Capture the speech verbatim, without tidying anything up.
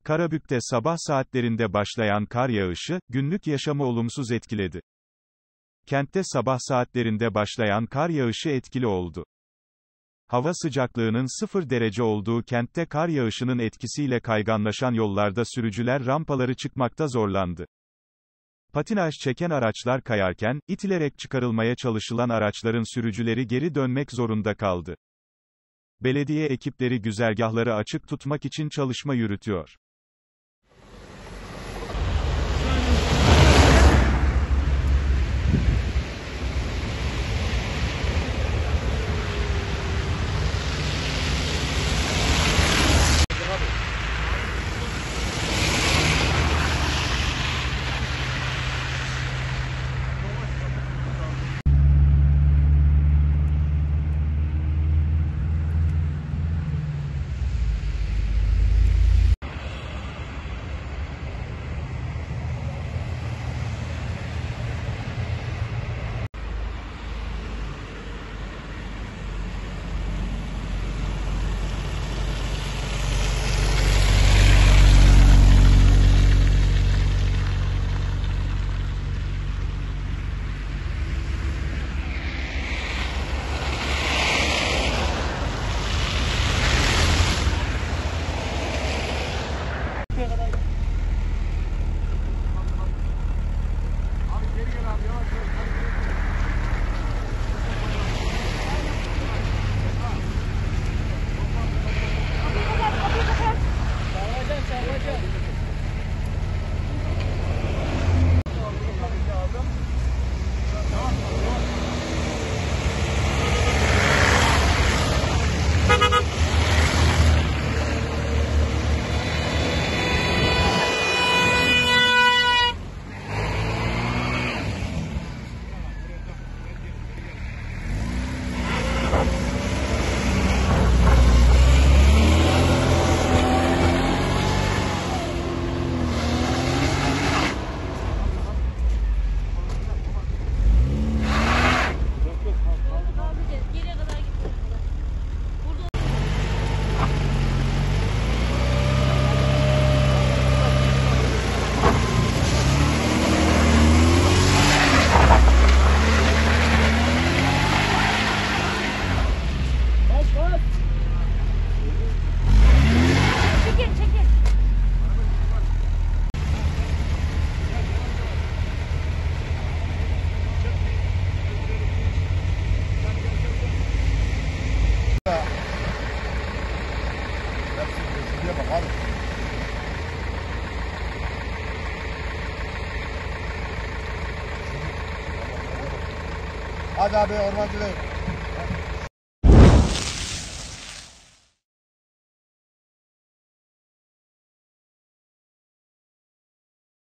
Karabük'te sabah saatlerinde başlayan kar yağışı, günlük yaşamı olumsuz etkiledi. Kentte sabah saatlerinde başlayan kar yağışı etkili oldu. Hava sıcaklığının sıfır derece olduğu kentte kar yağışının etkisiyle kayganlaşan yollarda sürücüler rampaları çıkmakta zorlandı. Patinaj çeken araçlar kayarken, itilerek çıkarılmaya çalışılan araçların sürücüleri geri dönmek zorunda kaldı. Belediye ekipleri güzergahları açık tutmak için çalışma yürütüyor. Hadi abi ormancı değil.